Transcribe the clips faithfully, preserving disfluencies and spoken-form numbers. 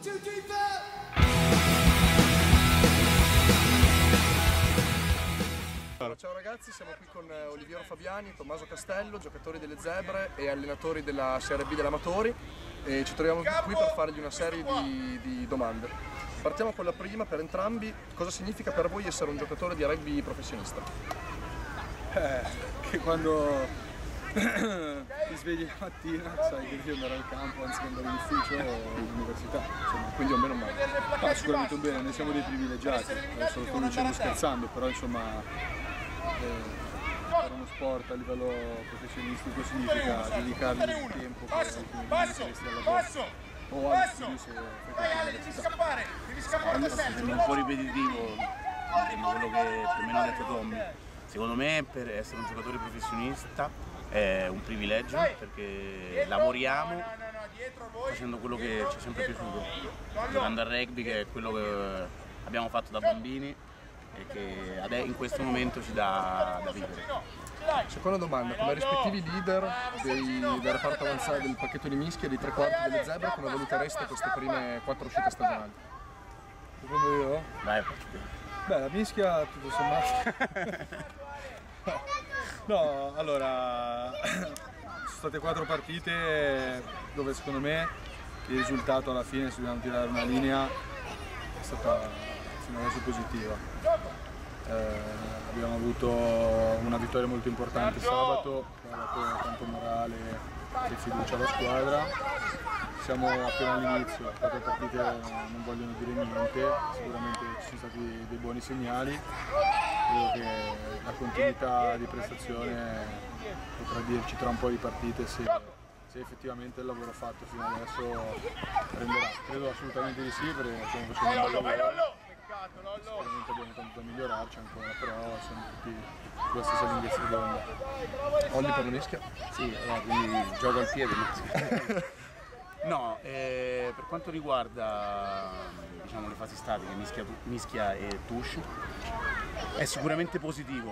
Ciao ragazzi, siamo qui con Oliviero Fabiani e Tommaso Castello, giocatori delle Zebre e allenatori della Serie B dell'Amatori, e ci troviamo qui per fargli una serie di, di domande. Partiamo con la prima per entrambi: cosa significa per voi essere un giocatore di rugby professionista? Eh, che quando ti svegli la mattina sai che devi andare al campo anziché andare in ufficio o all'università, insomma, quindi un bene o un male. No, sicuramente un bene, noi siamo dei privilegiati, adesso lo sto dicendo scherzando, però insomma eh, fare uno sport a livello professionistico significa dedicargli il tempo che saresti al lavoro o allo studio se frequenti l'università. Sembra un po' ripetitivo quello che più o meno ha detto Tommy. Secondo me per essere un giocatore professionista è un privilegio, perché lavoriamo facendo quello che ci è sempre piaciuto, giocando al rugby, che è quello che abbiamo fatto da bambini e che in questo momento ci dà da vivere. Seconda domanda: come rispettivi leader dei, del reparto avanzato del pacchetto di mischia e dei tre quarti delle Zebre, come valutereste queste prime quattro uscite stagionali? Secondo io? Vai, partite. Beh, la mischia tutto sommato. No, allora, sono state quattro partite dove secondo me il risultato alla fine, se dobbiamo tirare una linea, è stata fino adesso positiva. Eh, abbiamo avuto una vittoria molto importante sabato, che ha dato tanto morale e fiducia alla squadra. Siamo appena all'inizio, quattro partite non vogliono dire niente, sicuramente ci sono stati dei buoni segnali. Credo che la continuità di prestazione potrà dirci tra un po' di partite se, se effettivamente il lavoro fatto fino adesso prenderà. Credo assolutamente di sì, perché stiamo facendo un bel lavoro. Sicuramente abbiamo tanto da migliorarci ancora, però siamo tutti sulla stessa lunghezza d'onda. Olli per la mischia? Sì, eh, quindi gioco al piede. No, eh, per quanto riguarda diciamo, le fasi statiche, mischia, mischia e touche, è sicuramente positivo.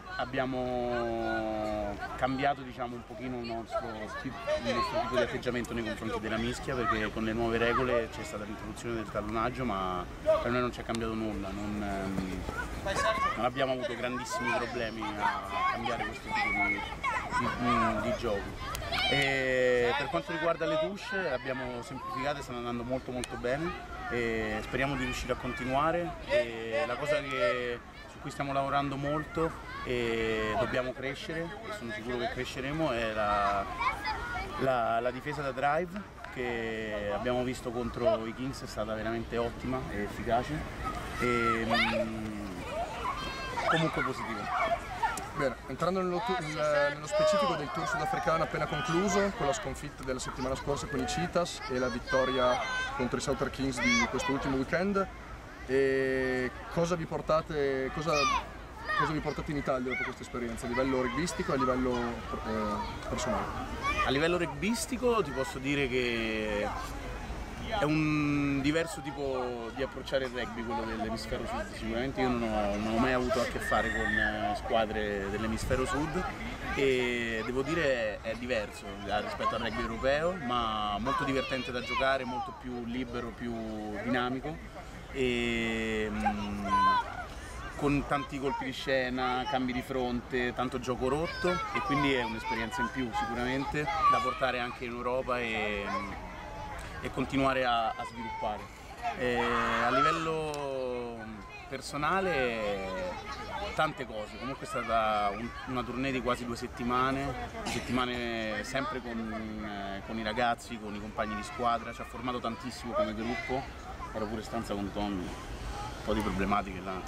Abbiamo cambiato diciamo, un pochino il nostro, il nostro tipo di atteggiamento nei confronti della mischia, perché con le nuove regole c'è stata l'introduzione del tallonaggio, ma per noi non c'è cambiato nulla, non, ehm, non abbiamo avuto grandissimi problemi a cambiare questo tipo di, di, di gioco. E per quanto riguarda le touche, abbiamo semplificato e stanno andando molto molto bene e speriamo di riuscire a continuare. E la cosa che, su cui stiamo lavorando molto e dobbiamo crescere, e sono sicuro che cresceremo, è la, la, la difesa da drive, che abbiamo visto contro i Kings, è stata veramente ottima e efficace e mm, comunque positivo. Bene, entrando nello, nello specifico del tour sudafricano appena concluso, con la sconfitta della settimana scorsa con i Cheetahs e la vittoria contro i Southern Kings di quest'ultimo weekend, e cosa vi portate, cosa, cosa vi portate in Italia dopo questa esperienza, a livello rugbyistico e a livello eh, personale? A livello rugbyistico ti posso dire che è un diverso tipo di approcciare il rugby, quello dell'emisfero sud. Sicuramente io non ho, non ho mai avuto a che fare con squadre dell'emisfero sud e devo dire è diverso rispetto al rugby europeo, ma molto divertente da giocare, molto più libero, più dinamico e mm, con tanti colpi di scena, cambi di fronte, tanto gioco rotto, e quindi è un'esperienza in più sicuramente da portare anche in Europa e e continuare a, a sviluppare. E a livello personale tante cose, comunque è stata un, una tournée di quasi due settimane, due settimane sempre con, eh, con i ragazzi, con i compagni di squadra, ci ha formato tantissimo come gruppo, ero pure in stanza con Tommy, un po' di problematiche là.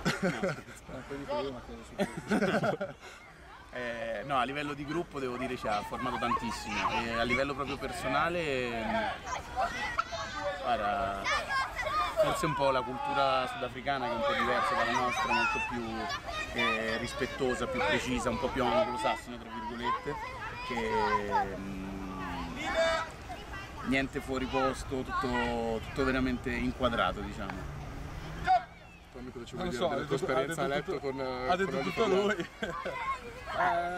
Eh, no, a livello di gruppo devo dire ci ha formato tantissimo, e a livello proprio personale guarda, forse un po' la cultura sudafricana che è un po' diversa dalla nostra, molto più eh, rispettosa, più precisa, un po' più anglosassone tra virgolette, che mh, niente fuori posto, tutto, tutto veramente inquadrato, diciamo. Cosa ci vuoi dire della tua esperienza a letto con ha detto tutto lui.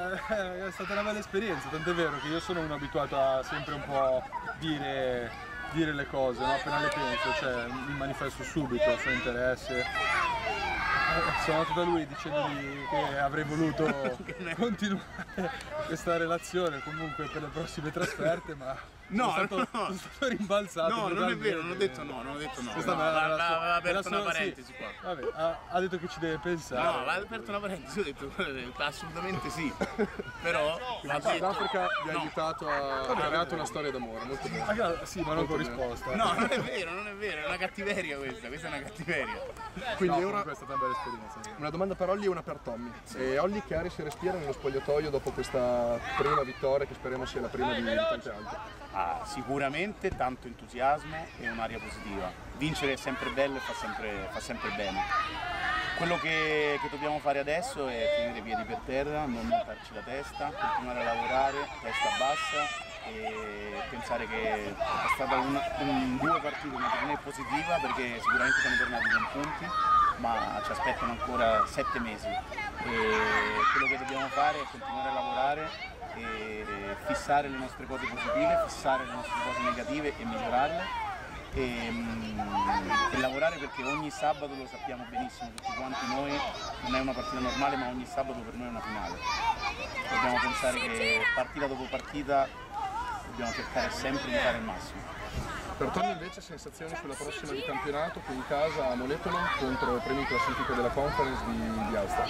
eh, è stata una bella esperienza, tant'è vero che io sono uno abituato a sempre un po' dire dire le cose, no? Appena le penso, cioè mi manifesto subito il suo interesse. Sono andato da lui dicendogli che avrei voluto continuare questa relazione comunque per le prossime trasferte, ma no, sono, stato, no. sono stato rimbalzato. No, non è vero, non ho detto no, non ho detto no. Questa no, era va, la va, sua- va aperto era una sua- parentesi sì. qua. Vabbè, ha, ha detto che ci deve pensare. No, va aperto una parentesi, ho detto assolutamente sì. Però va Il detto. Sudafrica vi ha No. aiutato a ha creato una storia d'amore, molto bene. Ah, gra- sì, ma non con Molto bene. risposta. No, non è vero, non è vero, è una cattiveria questa, questa è una cattiveria. Quindi No, ora comunque è stata una bella esperienza. una domanda per Olli e una per Tommy. E Olli, che aria si respira nello spogliatoio dopo questa prima vittoria, che speriamo sia la prima di, di tante altre? Ah, sicuramente tanto entusiasmo e un'aria positiva. Vincere è sempre bello e fa sempre, fa sempre bene. Quello che, che dobbiamo fare adesso è tenere i piedi per terra, non montarci la testa, continuare a lavorare, testa bassa e pensare che è stata una, un, due partite una torneo positiva, perché sicuramente siamo tornati con punti, ma ci aspettano ancora sette mesi. E quello che dobbiamo fare è continuare a lavorare e fissare le nostre cose positive, fissare le nostre cose negative e migliorarle. E, e lavorare, perché ogni sabato, lo sappiamo benissimo tutti quanti noi, non è una partita normale, ma ogni sabato per noi è una finale. Dobbiamo pensare che partita dopo partita dobbiamo cercare sempre di fare il massimo. Per Tommy invece sensazioni sulla prossima di campionato, qui in casa a Monetono contro i primi in classifica della conference di, di Ulster.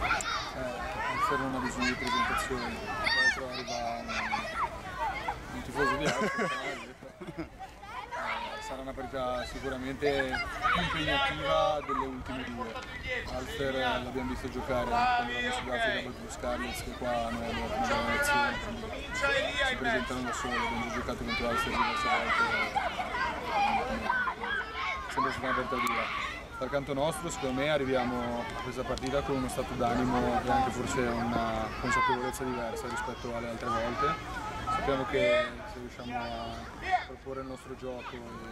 Eh, essere una visione di presentazione, poi arriva un, un tifoso di Ulster. Sarà una partita sicuramente più impegnativa delle ultime due. Ulster l'abbiamo visto giocare quando eravamo in Sudafrica contro lo Scarlets, che qua non è una bella nazione, quindi si presentano da sole. Abbiamo giocato contro Ulster diverse volte, sembra stata una partita dura. Dal canto nostro, secondo me, arriviamo a questa partita con uno stato d'animo e anche forse una consapevolezza diversa rispetto alle altre volte. Sappiamo che se riusciamo a proporre il nostro gioco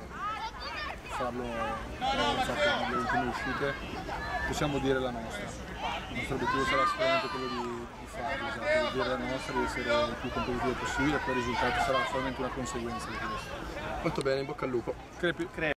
e farlo come abbiamo fatto nelle ultime uscite, possiamo dire la nostra. Il nostro obiettivo sarà sicuramente quello di, di farlo, esatto, di dire la nostra, di essere il più competitivo possibile, e poi il risultato sarà solamente una conseguenza di questo. Molto bene, in bocca al lupo. Crepi.